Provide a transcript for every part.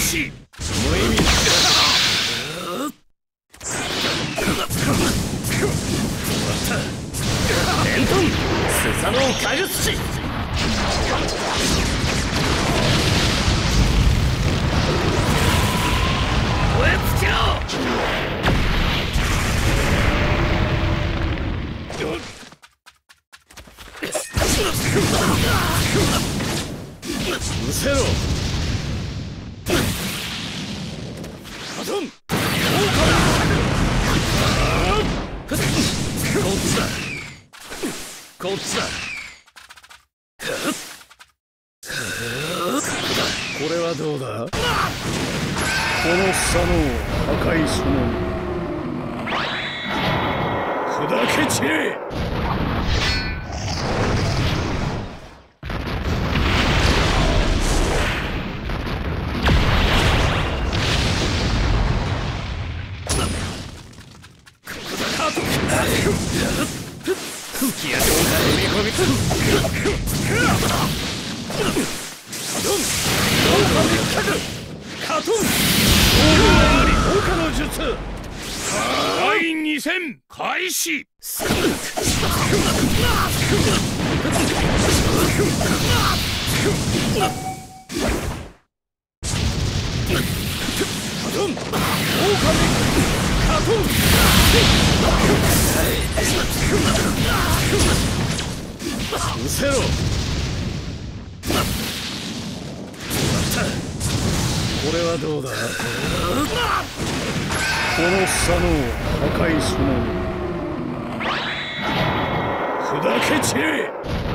し無意味だ。伝統スサノオカグスチ燃え尽きろ。うせろ。カトンこっちだこっちだ。これはどうだ。この佐野を破壊その砕け散れ。吹き矢状態踏み込みつカトンカトン効果の術第2戦開始。カトン効果カトンうせろ。これはどうだ。この佐野を破壊その砕け散れ。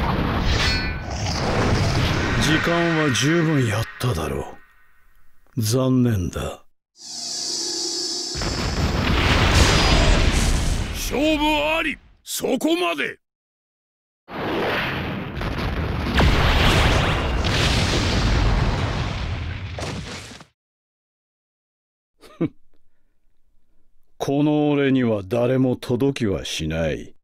時間は十分やっただろう。残念だ。勝負あり。そこまで。この俺には誰も届きはしない。